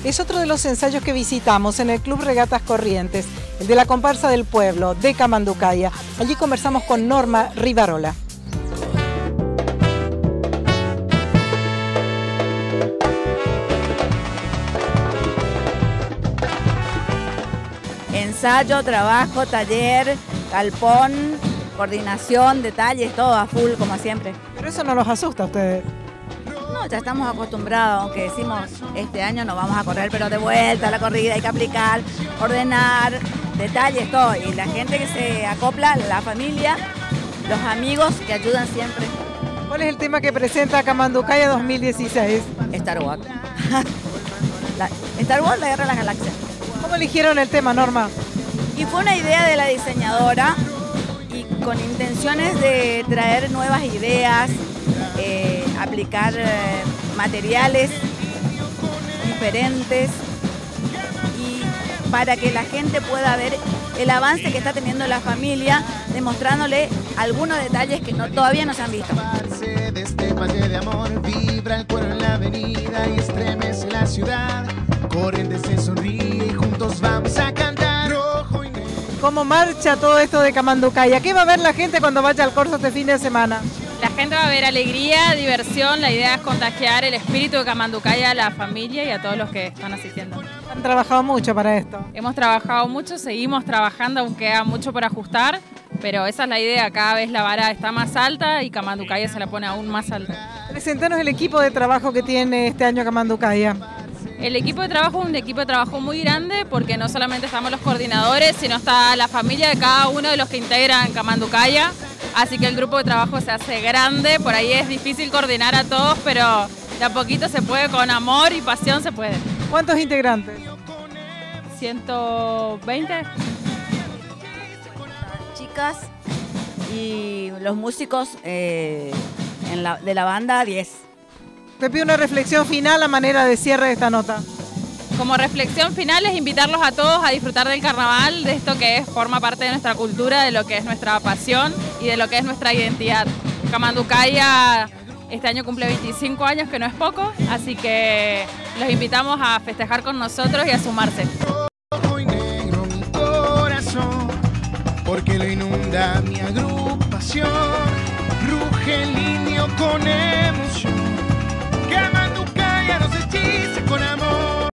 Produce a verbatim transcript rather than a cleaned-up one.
Es otro de los ensayos que visitamos en el Club Regatas Corrientes, el de la comparsa del pueblo, de Camanducaya. Allí conversamos con Norma Rivarola. Ensayo, trabajo, taller, galpón, coordinación, detalles, todo a full como siempre. Pero eso no los asusta a ustedes. No, ya estamos acostumbrados, aunque decimos este año no vamos a correr, pero de vuelta a la corrida hay que aplicar, ordenar, detalles, todo. Y la gente que se acopla, la familia, los amigos que ayudan siempre. ¿Cuál es el tema que presenta Camanducaya dos mil dieciséis? Star Wars. la, Star Wars, la guerra de las galaxias. ¿Cómo eligieron el tema, Norma? Y fue una idea de la diseñadora y con intenciones de traer nuevas ideas, eh, aplicar eh, materiales diferentes y para que la gente pueda ver el avance que está teniendo la familia, demostrándole algunos detalles que no, todavía no se han visto. De este valle de amor, vibra el cuero en la avenida y estremece la ciudad. Corrientes se sonríe y juntos vamos a cantar rojo y negro. ¿Cómo marcha todo esto de Camanducaya? ¿Qué va a ver la gente cuando vaya al corso este fin de semana? La gente va a ver alegría, diversión. La idea es contagiar el espíritu de Camanducaya a la familia y a todos los que están asistiendo. Han trabajado mucho para esto. Hemos trabajado mucho, seguimos trabajando, aunque queda mucho por ajustar, pero esa es la idea. Cada vez la vara está más alta y Camanducaya se la pone aún más alta. Presentanos el equipo de trabajo que tiene este año Camanducaya. El equipo de trabajo es un equipo de trabajo muy grande porque no solamente estamos los coordinadores, sino está la familia de cada uno de los que integran Camanducaya. Así que el grupo de trabajo se hace grande, por ahí es difícil coordinar a todos, pero de a poquito se puede, con amor y pasión se puede. ¿Cuántos integrantes? ciento veinte. Chicas y los músicos eh, en la, de la banda diez. Te pido una reflexión final a manera de cierre de esta nota. Como reflexión final es invitarlos a todos a disfrutar del carnaval, de esto que es, forma parte de nuestra cultura, de lo que es nuestra pasión y de lo que es nuestra identidad. Camanducaya este año cumple veinticinco años, que no es poco, así que los invitamos a festejar con nosotros y a sumarse. Rojo y negro mi corazón, porque lo inunda mi agrupación. Ruge el indio con emoción.